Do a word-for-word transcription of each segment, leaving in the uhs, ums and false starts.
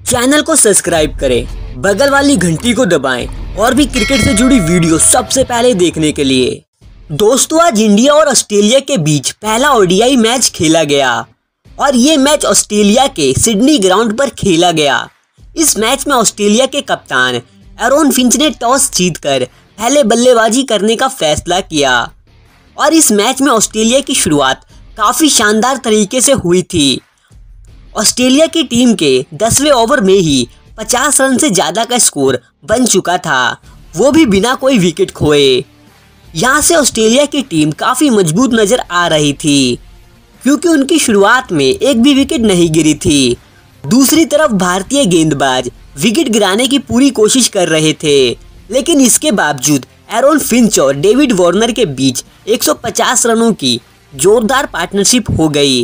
Channel को subscribe करें, बगल वाली घंटी को दबाएं और भी क्रिकेट से जुड़ी वीडियो सबसे पहले देखने के लिए। दोस्तों, आज इंडिया और ऑस्ट्रेलिया के बीच पहला ओडीआई मैच खेला गया और ये मैच ऑस्ट्रेलिया के सिडनी ग्राउंड पर खेला गया। इस मैच में ऑस्ट्रेलिया के कप्तान एरोन फिंच ने टॉस जीतकर पहले बल्लेबाजी करने का फैसला किया और इस मैच में ऑस्ट्रेलिया की शुरुआत काफ़ी शानदार तरीके से हुई थी। ऑस्ट्रेलिया की टीम के दसवें ओवर में ही पचास रन से ज़्यादा का स्कोर बन चुका था, वो भी बिना कोई विकेट खोए। यहाँ से ऑस्ट्रेलिया की टीम काफ़ी मजबूत नज़र आ रही थी क्योंकि उनकी शुरुआत में एक भी विकेट नहीं गिरी थी। दूसरी तरफ भारतीय गेंदबाज विकेट गिराने की पूरी कोशिश कर रहे थे, लेकिन इसके बावजूद एरोन फिंच और डेविड वार्नर के बीच एक सौ पचास रनों की जोरदार पार्टनरशिप हो गई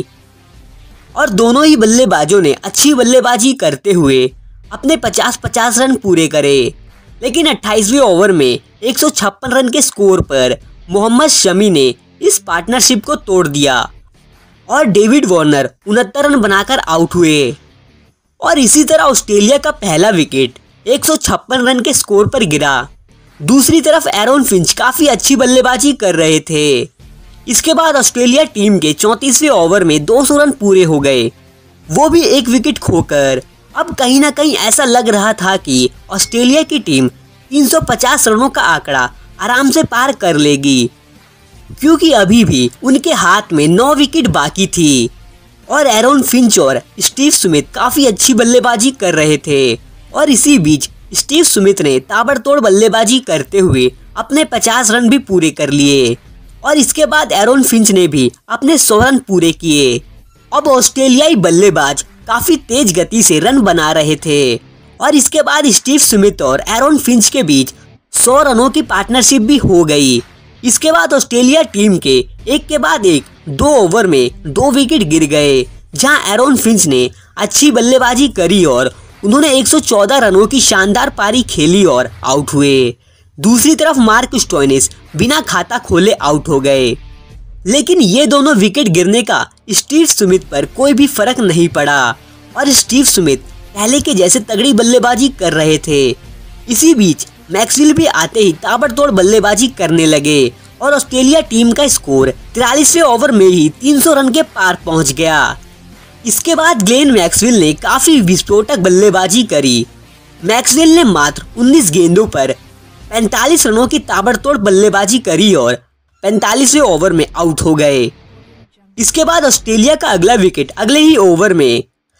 और दोनों ही बल्लेबाजों ने अच्छी बल्लेबाजी करते हुए अपने पचास पचास रन पूरे करे। लेकिन अट्ठाईसवें ओवर में एक सौ छप्पन रन के स्कोर पर मोहम्मद शमी ने इस पार्टनरशिप को तोड़ दिया और डेविड वार्नर उनहत्तर रन बनाकर आउट हुए और इसी तरह ऑस्ट्रेलिया का पहला विकेट एक सौ छप्पन रन के स्कोर पर गिरा। दूसरी तरफ एरोन फिंच काफ़ी अच्छी बल्लेबाजी कर रहे थे। इसके बाद ऑस्ट्रेलिया टीम के चौंतीसवें ओवर में दो सौ रन पूरे हो गए, वो भी एक विकेट खोकर। अब कहीं ना कहीं ऐसा लग रहा था कि ऑस्ट्रेलिया की टीम तीन सौ पचास रनों का आंकड़ा आराम से पार कर लेगी क्योंकि अभी भी उनके हाथ में नौ विकेट बाकी थी और एरोन फिंच और स्टीव स्मिथ काफ़ी अच्छी बल्लेबाजी कर रहे थे। और इसी बीच स्टीव स्मिथ ने ताबड़तोड़ बल्लेबाजी करते हुए अपने पचास रन भी पूरे कर लिए और इसके बाद एरोन फिंच ने भी अपने सौ रन पूरे किए। अब ऑस्ट्रेलियाई बल्लेबाज काफ़ी तेज गति से रन बना रहे थे और इसके बाद स्टीव स्मिथ और एरोन फिंच के बीच सौ रनों की पार्टनरशिप भी हो गई। इसके बाद ऑस्ट्रेलिया टीम के एक के बाद एक दो ओवर में दो विकेट गिर गए, जहां एरोन फिंच ने अच्छी बल्लेबाजी करी और उन्होंने एक सौ चौदह रनों की शानदार पारी खेली और आउट हुए। दूसरी तरफ मार्क स्टोइनिस बिना खाता खोले आउट हो गए, लेकिन ये दोनों विकेट गिरने का स्टीव स्मिथ पर कोई भी फर्क नहीं पड़ा और स्टीव स्मिथ पहले के जैसे तगड़ी बल्लेबाजी कर रहे थे। इसी बीच मैक्सवेल भी आते ही ताबड़तोड़ बल्लेबाजी करने लगे और ऑस्ट्रेलिया टीम का स्कोर तिरालीसवें ओवर में ही तीन सौ रन के पार पहुंच गया। इसके बाद ग्लेन मैक्सवेल ने काफ़ी विस्फोटक बल्लेबाजी करी। मैक्सवेल ने मात्र उन्नीस गेंदों पर पैंतालीस रनों की ताबड़तोड़ बल्लेबाजी करी और पैंतालीसवें ओवर में आउट हो गए। इसके बाद ऑस्ट्रेलिया का अगला विकेट अगले ही ओवर में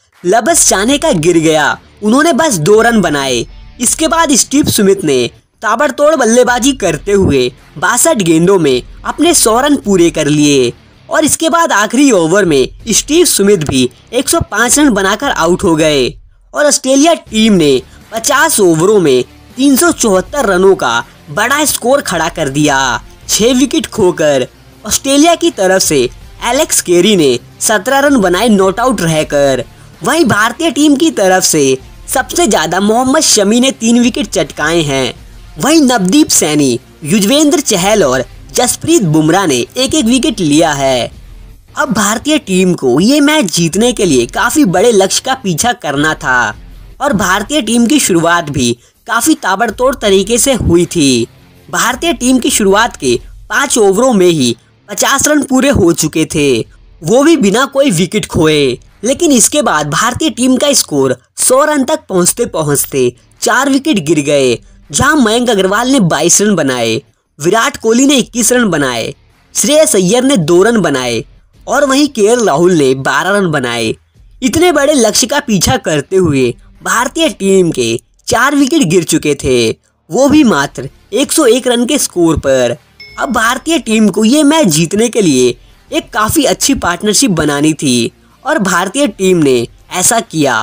लबस चाने का गिर गया, उन्होंने बस दो रन बनाए। इसके बाद स्टीव स्मिथ ने ताबड़तोड़ बल्लेबाजी करते हुए बासठ गेंदों में अपने सौ रन पूरे कर लिए और इसके बाद आखिरी ओवर में स्टीव स्मिथ भी एक सौ पाँच रन बनाकर आउट हो गए और ऑस्ट्रेलिया टीम ने पचास ओवरों में तीन सौ चौहत्तर रनों का बड़ा स्कोर खड़ा कर दिया, छह विकेट खोकर। ऑस्ट्रेलिया की तरफ से एलेक्स कैरी ने सत्रह रन बनाए नॉट आउट रहकर। वहीं भारतीय टीम की तरफ से सबसे ज़्यादा मोहम्मद शमी ने तीन विकेट चटकाए हैं। वहीं नवदीप सैनी, युजवेंद्र चहल और जसप्रीत बुमराह ने एक एक विकेट लिया है। अब भारतीय टीम को ये मैच जीतने के लिए काफ़ी बड़े लक्ष्य का पीछा करना था और भारतीय टीम की शुरुआत भी काफ़ी ताबड़तोड़ तरीके से हुई थी। भारतीय टीम की शुरुआत के पाँच ओवरों में ही पचास रन पूरे हो चुके थे, वो भी बिना कोई विकेट खोए। लेकिन इसके बाद भारतीय टीम का स्कोर सौ रन तक पहुंचते पहुंचते चार विकेट गिर गए, जहां मयंक अग्रवाल ने बाईस रन बनाए, विराट कोहली ने इक्कीस रन बनाए, श्रेयस अय्यर ने दो रन बनाए और वहीं केएल राहुल ने बारह रन बनाए। इतने बड़े लक्ष्य का पीछा करते हुए भारतीय टीम के चार विकेट गिर चुके थे, वो भी मात्र एक सौ एक रन के स्कोर पर। अब भारतीय टीम को ये मैच जीतने के लिए एक काफ़ी अच्छी पार्टनरशिप बनानी थी और भारतीय टीम ने ऐसा किया।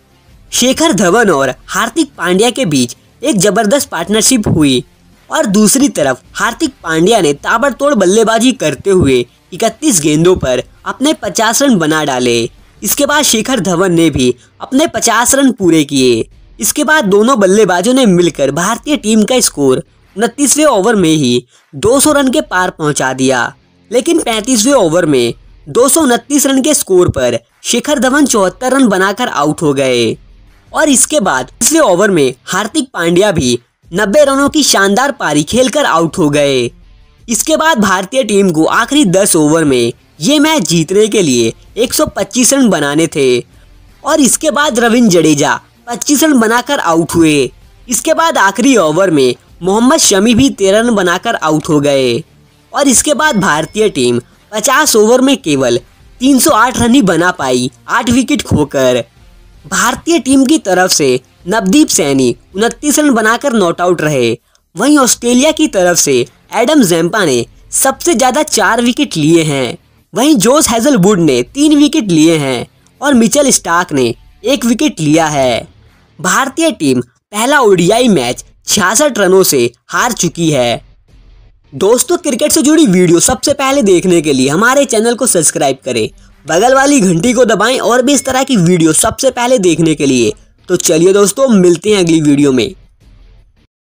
शिखर धवन और हार्दिक पांड्या के बीच एक जबरदस्त पार्टनरशिप हुई और दूसरी तरफ हार्दिक पांड्या ने ताबड़तोड़ बल्लेबाजी करते हुए इकतीस गेंदों पर अपने पचास रन बना डाले। इसके बाद शिखर धवन ने भी अपने पचास रन पूरे किए। इसके बाद दोनों बल्लेबाजों ने मिलकर भारतीय टीम का स्कोर उनतीसवें ओवर में ही दो सौ रन के पार पहुंचा दिया। लेकिन पैंतीसवें ओवर में दो सौ उनतीस रन के स्कोर पर शिखर धवन चौहत्तर रन बनाकर आउट हो गए और इसके बाद तीसरे ओवर में हार्दिक पांड्या भी नब्बे रनों की शानदार पारी खेलकर आउट हो गए। इसके बाद भारतीय टीम को आखिरी दस ओवर में ये मैच जीतने के लिए एक सौ पच्चीस रन बनाने थे और इसके बाद रविंद्र जडेजा पच्चीस रन बनाकर आउट हुए। इसके बाद आखिरी ओवर में मोहम्मद शमी भी तेरह रन बनाकर आउट हो गए और इसके बाद भारतीय टीम पचास ओवर में केवल तीन सौ आठ रन ही बना पाई, आठ विकेट खोकर। भारतीय टीम की तरफ से नवदीप सैनी उनतीस रन बनाकर नॉट आउट रहे। वहीं ऑस्ट्रेलिया की तरफ से एडम जैम्पा ने सबसे ज्यादा चार विकेट लिए हैं। वहीं जोश हेजलवुड ने तीन विकेट लिए हैं और मिचेल स्टार्क ने एक विकेट लिया है। भारतीय टीम पहला ओडीआई मैच छियासठ रनों से हार चुकी है। दोस्तों, क्रिकेट से जुड़ी वीडियो सबसे पहले देखने के लिए हमारे चैनल को सब्सक्राइब करें, बगल वाली घंटी को दबाएं और भी इस तरह की वीडियो सबसे पहले देखने के लिए। तो चलिए दोस्तों, मिलते हैं अगली वीडियो में।